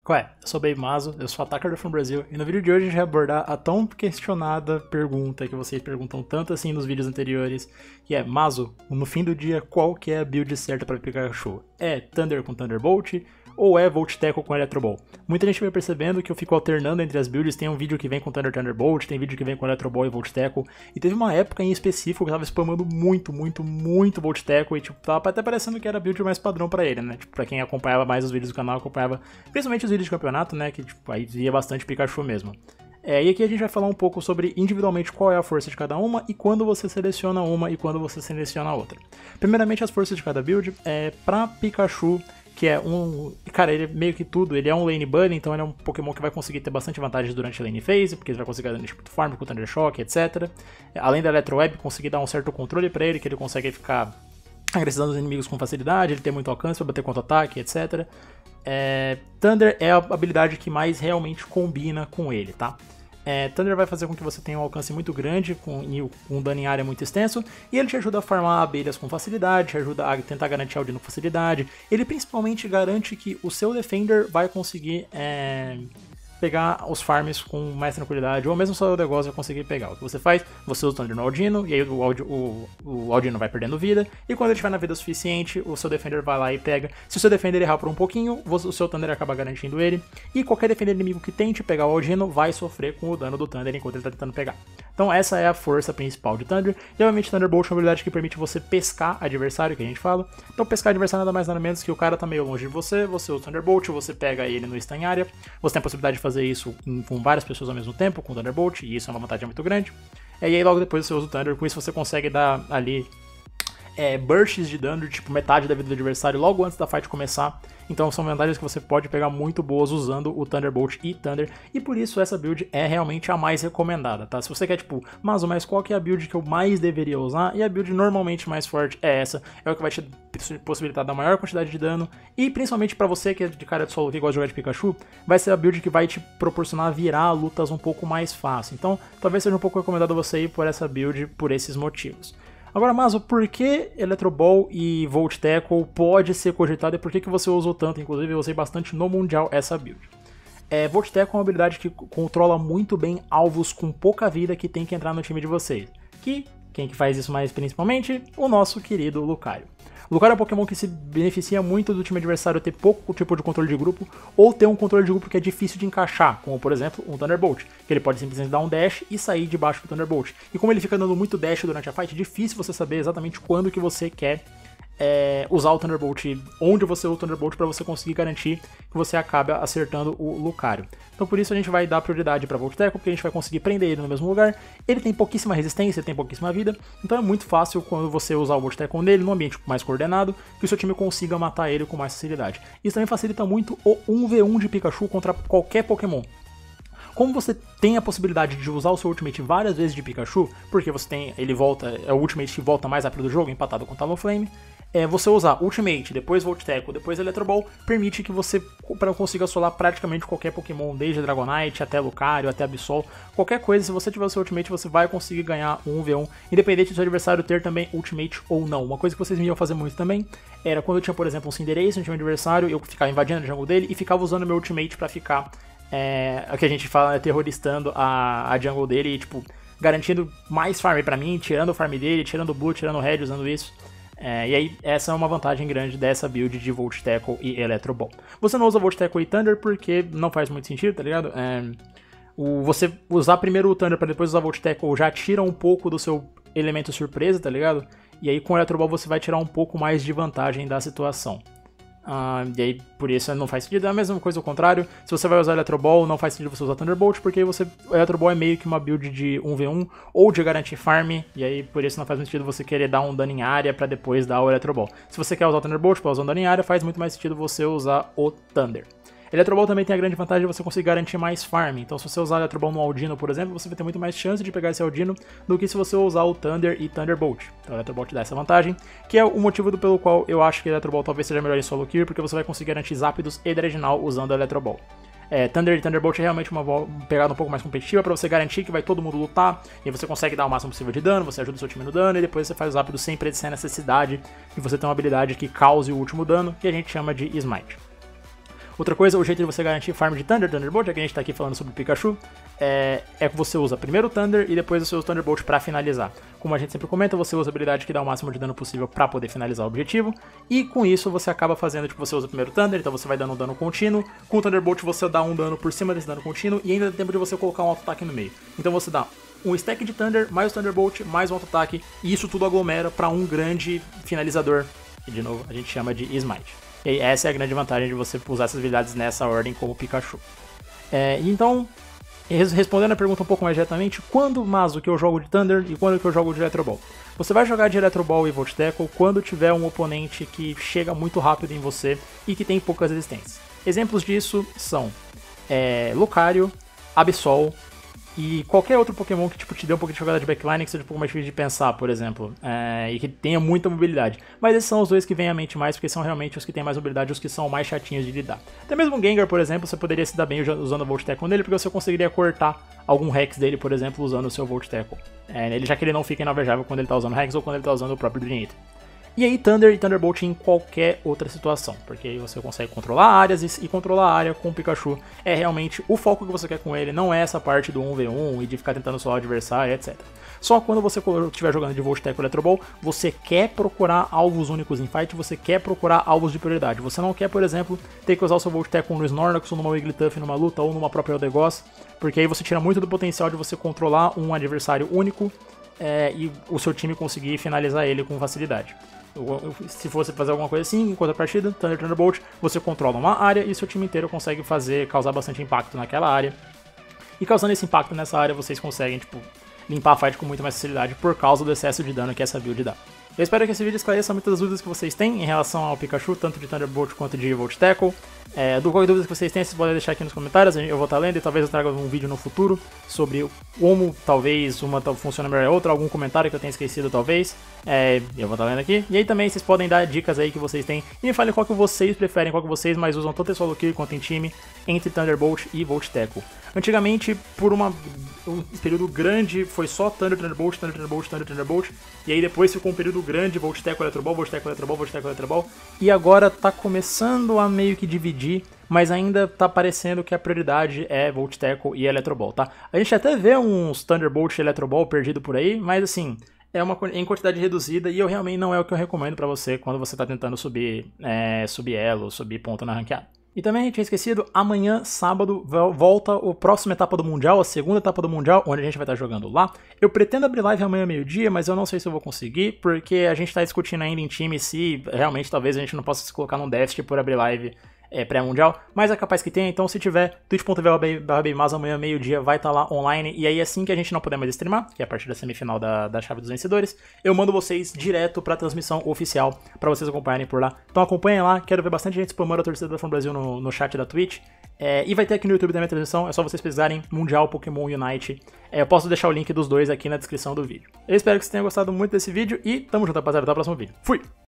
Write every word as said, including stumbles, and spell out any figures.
Ué, eu sou o Baby Mazo, eu sou Attacker from Brasil, e no vídeo de hoje a gente vai abordar a tão questionada pergunta que vocês perguntam tanto assim nos vídeos anteriores, que é, Mazo, no fim do dia, qual que é a build certa para Pikachu? É Thunder com Thunderbolt ou é Volt Tackle com Electro Ball? Muita gente vai percebendo que eu fico alternando entre as builds, tem um vídeo que vem com Thunder Thunderbolt, tem vídeo que vem com Electro Ball e Volt Tackle, e teve uma época em específico que eu tava spamando muito, muito, muito Volt Tackle, e tipo, tava até parecendo que era a build mais padrão pra ele, né? Tipo, pra quem acompanhava mais os vídeos do canal, acompanhava principalmente os vídeos de campeonato, né? Que tipo, aí via bastante Pikachu mesmo. É, e aqui a gente vai falar um pouco sobre individualmente qual é a força de cada uma e quando você seleciona uma e quando você seleciona a outra. Primeiramente, as forças de cada build. É, pra Pikachu, que é um... Cara, ele é meio que tudo, ele é um Lane Bunny, então ele é um Pokémon que vai conseguir ter bastante vantagens durante a Lane Phase, porque ele vai conseguir dar tipo Farm com Thunder Shock, etcétera. Além da Electro Web, conseguir dar um certo controle pra ele, que ele consegue ficar agressando os inimigos com facilidade, ele tem muito alcance pra bater contra-ataque, etcétera. É, Thunder é a habilidade que mais realmente combina com ele, tá? É, Thunder vai fazer com que você tenha um alcance muito grande, com um dano em área muito extenso, e ele te ajuda a farmar abelhas com facilidade, te ajuda a tentar garantir Audino com facilidade. Ele principalmente garante que o seu Defender vai conseguir é, pegar os farms com mais tranquilidade, ou mesmo só o negócio vai conseguir pegar. O que você faz? Você usa o Thunder no Audino, e aí o, Audi, o, o Audino vai perdendo vida, e quando ele estiver na vida suficiente, o seu Defender vai lá e pega. Se o seu Defender errar por um pouquinho, o seu Thunder acaba garantindo ele, e qualquer Defender inimigo que tente pegar o Audino vai sofrer com o dano do Thunder enquanto ele está tentando pegar. Então essa é a força principal de Thunder, e obviamente Thunderbolt é uma habilidade que permite você pescar adversário, que a gente fala. Então pescar adversário nada mais nada menos que o cara tá meio longe de você, você usa o Thunderbolt, você pega ele no stun área, você tem a possibilidade de fazer isso com várias pessoas ao mesmo tempo, com o Thunderbolt, e isso é uma vantagem muito grande. E aí logo depois você usa o Thunder, com isso você consegue dar ali é, bursts de dano de tipo metade da vida do adversário logo antes da fight começar. Então são vantagens que você pode pegar muito boas usando o Thunderbolt e Thunder, e por isso essa build é realmente a mais recomendada, tá? Se você quer tipo, mas, mas qual que é a build que eu mais deveria usar? E a build normalmente mais forte é essa, é o que vai te possibilitar dar maior quantidade de dano, e principalmente pra você que é de cara de solo que gosta de jogar de Pikachu, vai ser a build que vai te proporcionar virar lutas um pouco mais fácil. Então talvez seja um pouco recomendado você ir por essa build por esses motivos. Agora, Mazo, por que Electro Ball e Volt Tackle pode ser cogitado e por que, que você usou tanto? Inclusive, eu usei bastante no Mundial essa build. É, Volt Tackle é uma habilidade que controla muito bem alvos com pouca vida que tem que entrar no time de vocês. Que, quem que faz isso mais principalmente? O nosso querido Lucario. O Lucario é um Pokémon que se beneficia muito do time adversário ter pouco tipo de controle de grupo, ou ter um controle de grupo que é difícil de encaixar, como por exemplo um Thunderbolt, que ele pode simplesmente dar um dash e sair debaixo do Thunderbolt. E como ele fica dando muito dash durante a fight, é difícil você saber exatamente quando que você quer é, usar o Thunderbolt, onde você usa o Thunderbolt para você conseguir garantir que você acabe acertando o Lucario. Então por isso a gente vai dar prioridade para Volt Tackle, porque a gente vai conseguir prender ele no mesmo lugar. Ele tem pouquíssima resistência, ele tem pouquíssima vida, então é muito fácil quando você usar o Volt Tackle nele, num ambiente mais coordenado, que o seu time consiga matar ele com mais facilidade. Isso também facilita muito o um v um de Pikachu contra qualquer Pokémon. Como você tem a possibilidade de usar o seu Ultimate várias vezes de Pikachu, porque você tem, ele volta, é o Ultimate que volta mais rápido do jogo, empatado com Talonflame, é, você usar Ultimate, depois Volt Tackle, depois Electro Ball, permite que você consiga solar praticamente qualquer Pokémon, desde Dragonite até Lucario, até Absol, qualquer coisa, se você tiver o seu Ultimate, você vai conseguir ganhar um um v um, independente do seu adversário ter também Ultimate ou não. Uma coisa que vocês me iam fazer muito também, era quando eu tinha, por exemplo, um Cinderace no time adversário, eu ficava invadindo a jungle dele e ficava usando meu Ultimate pra ficar... É, o que a gente fala é terroristando a, a jungle dele e, tipo, garantindo mais farm pra mim, tirando o farm dele, tirando o blue, tirando o red, usando isso. É, e aí, essa é uma vantagem grande dessa build de Volt Tackle e Electro Ball. Você não usa Volt Tackle e Thunder porque não faz muito sentido, tá ligado? É, o, você usar primeiro o Thunder pra depois usar Volt Tackle já tira um pouco do seu elemento surpresa, tá ligado? E aí com o Electro Ball você vai tirar um pouco mais de vantagem da situação. Uh, e aí, por isso não faz sentido. É a mesma coisa ao contrário. Se você vai usar Electro Ball, não faz sentido você usar Thunderbolt, porque você, o Electro Ball é meio que uma build de um v um ou de garantir farm, e aí por isso não faz sentido você querer dar um dano em área pra depois dar o Electro Ball. Se você quer usar o Thunderbolt pra usar um dano em área, faz muito mais sentido você usar o Thunder. Electro Ball também tem a grande vantagem de você conseguir garantir mais farm, então se você usar Electro Ball no Audino, por exemplo, você vai ter muito mais chance de pegar esse Audino do que se você usar o Thunder e Thunderbolt. Então o Electro Ball te dá essa vantagem, que é o motivo do, pelo qual eu acho que Electro Ball talvez seja melhor em solo queue, porque você vai conseguir garantir Zapdos e Dreadnought usando o Electro Ball. É, Thunder e Thunderbolt é realmente uma pegada um pouco mais competitiva pra você garantir que vai todo mundo lutar, e você consegue dar o máximo possível de dano, você ajuda o seu time no dano, e depois você faz o Zapdos sem precisar a necessidade de você ter uma habilidade que cause o último dano, que a gente chama de Smite. Outra coisa, o jeito de você garantir farm de Thunder, Thunderbolt, já que a gente tá aqui falando sobre Pikachu, é, é que você usa primeiro o Thunder e depois você usa o Thunderbolt pra finalizar. Como a gente sempre comenta, você usa a habilidade que dá o máximo de dano possível pra poder finalizar o objetivo, e com isso você acaba fazendo, tipo, você usa primeiro o Thunder, então você vai dando um dano contínuo, com o Thunderbolt você dá um dano por cima desse dano contínuo, e ainda dá tempo de você colocar um auto-ataque no meio. Então você dá um stack de Thunder, mais o Thunderbolt, mais um auto-ataque, e isso tudo aglomera pra um grande finalizador, que de novo a gente chama de Smite. E essa é a grande vantagem de você usar essas habilidades nessa ordem como Pikachu. É, então, respondendo a pergunta um pouco mais diretamente, quando, Mazo, que eu jogo de Thunder e quando que eu jogo de Electro Ball? Você vai jogar de Electro Ball e Volt Tackle quando tiver um oponente que chega muito rápido em você e que tem poucas resistências. Exemplos disso são é, Lucario, Absol, e qualquer outro Pokémon que tipo, te dê um pouco de jogada de backline que seja um pouco mais difícil de pensar, por exemplo, é, e que tenha muita mobilidade. Mas esses são os dois que vêm à mente mais, porque são realmente os que têm mais mobilidade, os que são mais chatinhos de lidar. Até mesmo o Gengar, por exemplo, você poderia se dar bem usando o Volt Tackle nele, porque você conseguiria cortar algum Hex dele, por exemplo, usando o seu Volt Tackle. É, ele, já que ele não fica inalvejável quando ele está usando Hex ou quando ele está usando o próprio Dream Eater. E aí Thunder e Thunderbolt em qualquer outra situação, porque aí você consegue controlar áreas e, e controlar a área com o Pikachu é realmente o foco que você quer com ele, não é essa parte do um v um e de ficar tentando solar o adversário, etcétera. Só quando você estiver jogando de Volt Tackle Electro Ball, você quer procurar alvos únicos em fight, você quer procurar alvos de prioridade. Você não quer, por exemplo, ter que usar o seu Volt Tackle no Snorlax ou numa Wigglytuff numa luta ou numa própria Eldegoss, porque aí você tira muito do potencial de você controlar um adversário único é, e o seu time conseguir finalizar ele com facilidade. Se fosse fazer alguma coisa assim, enquanto a partida, Thunder Thunderbolt, você controla uma área e seu time inteiro consegue fazer, causar bastante impacto naquela área. E causando esse impacto nessa área, vocês conseguem, tipo, limpar a fight com muito mais facilidade por causa do excesso de dano que essa build dá. Eu espero que esse vídeo esclareça muitas das dúvidas que vocês têm em relação ao Pikachu, tanto de Thunderbolt quanto de Volt Tackle. É, do qualquer dúvida que vocês têm, vocês podem deixar aqui nos comentários, eu vou estar lendo e talvez eu traga um vídeo no futuro sobre como talvez uma funciona melhor a outra, algum comentário que eu tenha esquecido talvez, é, eu vou estar lendo aqui. E aí também vocês podem dar dicas aí que vocês têm e me falem qual que vocês preferem, qual que vocês mais usam tanto em solo queue quanto em time, entre Thunderbolt e Volt Tackle. Antigamente, por uma, um período grande, foi só Thunder, Thunderbolt, Thunder, Thunderbolt, Thunder, Thunderbolt, e aí depois ficou um período grande, Volt Tackle, Electro Ball, Volt Tackle, Electro Ball, Volt Tackle, Electro Ball, e agora tá começando a meio que dividir, mas ainda tá parecendo que a prioridade é Volt Tackle e Electro Ball, tá? A gente até vê uns Thunderbolt e Electro Ball perdido por aí, mas assim, é uma em quantidade reduzida e eu realmente não é o que eu recomendo pra você quando você tá tentando subir, é, subir elo, subir ponto na ranqueada. E também a gente tinha esquecido, amanhã, sábado, volta a próxima etapa do Mundial, a segunda etapa do Mundial, onde a gente vai estar jogando lá. Eu pretendo abrir live amanhã meio-dia, mas eu não sei se eu vou conseguir, porque a gente está discutindo ainda em time se realmente talvez a gente não possa se colocar num déficit por abrir live é, pré-mundial, mas é capaz que tenha, então se tiver, twitch ponto t v barra bemaz amanhã meio-dia vai estar lá online, e aí assim que a gente não puder mais streamar, que é a partir da semifinal da, da chave dos vencedores, eu mando vocês direto pra transmissão oficial, pra vocês acompanharem por lá. Então acompanhem lá, quero ver bastante gente spamando a torcida da Fã Brasil no, no chat da Twitch, é, e vai ter aqui no YouTube também a transmissão, é só vocês pesquisarem Mundial Pokémon Unite, é, eu posso deixar o link dos dois aqui na descrição do vídeo. Eu espero que vocês tenham gostado muito desse vídeo, e tamo junto rapaziada, até o próximo vídeo. Fui!